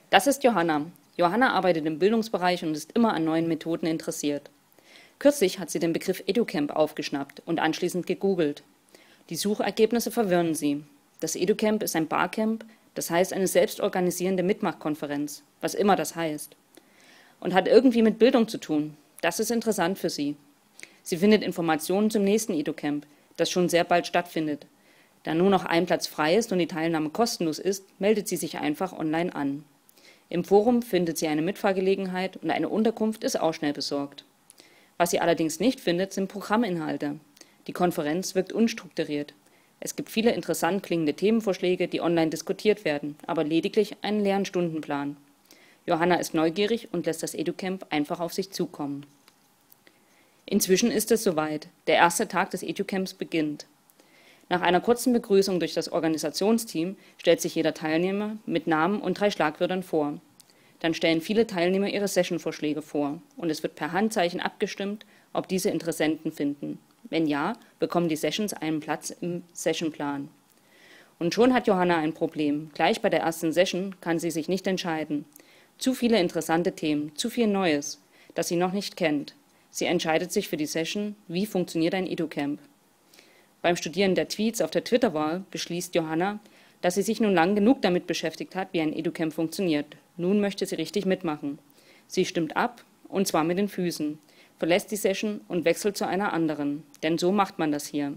Das ist Johanna. Johanna arbeitet im Bildungsbereich und ist immer an neuen Methoden interessiert. Kürzlich hat sie den Begriff EduCamp aufgeschnappt und anschließend gegoogelt. Die Suchergebnisse verwirren sie. Das EduCamp ist ein Barcamp, das heißt eine selbstorganisierende Mitmachkonferenz, was immer das heißt. Und hat irgendwie mit Bildung zu tun. Das ist interessant für sie. Sie findet Informationen zum nächsten EduCamp, das schon sehr bald stattfindet. Da nur noch ein Platz frei ist und die Teilnahme kostenlos ist, meldet sie sich einfach online an. Im Forum findet sie eine Mitfahrgelegenheit und eine Unterkunft ist auch schnell besorgt. Was sie allerdings nicht findet, sind Programminhalte. Die Konferenz wirkt unstrukturiert. Es gibt viele interessant klingende Themenvorschläge, die online diskutiert werden, aber lediglich einen leeren Stundenplan. Johanna ist neugierig und lässt das EduCamp einfach auf sich zukommen. Inzwischen ist es soweit. Der erste Tag des EduCamps beginnt. Nach einer kurzen Begrüßung durch das Organisationsteam stellt sich jeder Teilnehmer mit Namen und 3 Schlagwörtern vor. Dann stellen viele Teilnehmer ihre Sessionvorschläge vor und es wird per Handzeichen abgestimmt, ob diese Interessenten finden. Wenn ja, bekommen die Sessions einen Platz im Sessionplan. Und schon hat Johanna ein Problem. Gleich bei der ersten Session kann sie sich nicht entscheiden. Zu viele interessante Themen, zu viel Neues, das sie noch nicht kennt. Sie entscheidet sich für die Session, wie funktioniert ein EduCamp. Beim Studieren der Tweets auf der Twitter-Wall beschließt Johanna, dass sie sich nun lang genug damit beschäftigt hat, wie ein EduCamp funktioniert. Nun möchte sie richtig mitmachen. Sie stimmt ab, und zwar mit den Füßen, verlässt die Session und wechselt zu einer anderen, denn so macht man das hier.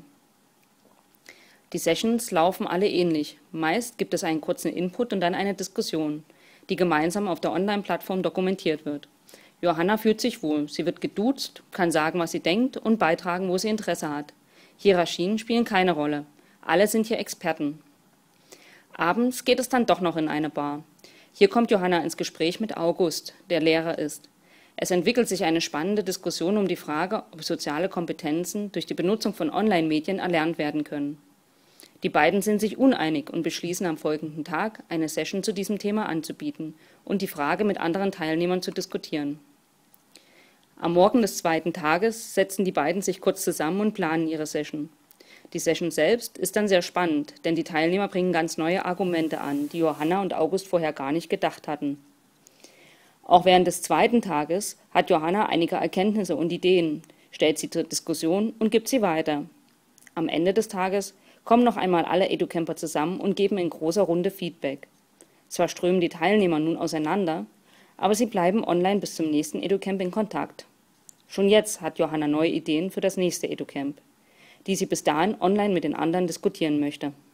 Die Sessions laufen alle ähnlich. Meist gibt es einen kurzen Input und dann eine Diskussion, die gemeinsam auf der Online-Plattform dokumentiert wird. Johanna fühlt sich wohl, sie wird geduzt, kann sagen, was sie denkt und beitragen, wo sie Interesse hat. Hierarchien spielen keine Rolle. Alle sind hier Experten. Abends geht es dann doch noch in eine Bar. Hier kommt Johanna ins Gespräch mit August, der Lehrer ist. Es entwickelt sich eine spannende Diskussion um die Frage, ob soziale Kompetenzen durch die Benutzung von Online-Medien erlernt werden können. Die beiden sind sich uneinig und beschließen am folgenden Tag, eine Session zu diesem Thema anzubieten und die Frage mit anderen Teilnehmern zu diskutieren. Am Morgen des zweiten Tages setzen die beiden sich kurz zusammen und planen ihre Session. Die Session selbst ist dann sehr spannend, denn die Teilnehmer bringen ganz neue Argumente an, die Johanna und August vorher gar nicht gedacht hatten. Auch während des zweiten Tages hat Johanna einige Erkenntnisse und Ideen, stellt sie zur Diskussion und gibt sie weiter. Am Ende des Tages kommen noch einmal alle EduCamper zusammen und geben in großer Runde Feedback. Zwar strömen die Teilnehmer nun auseinander, aber sie bleiben online bis zum nächsten EduCamp in Kontakt. Schon jetzt hat Johanna neue Ideen für das nächste EduCamp, die sie bis dahin online mit den anderen diskutieren möchte.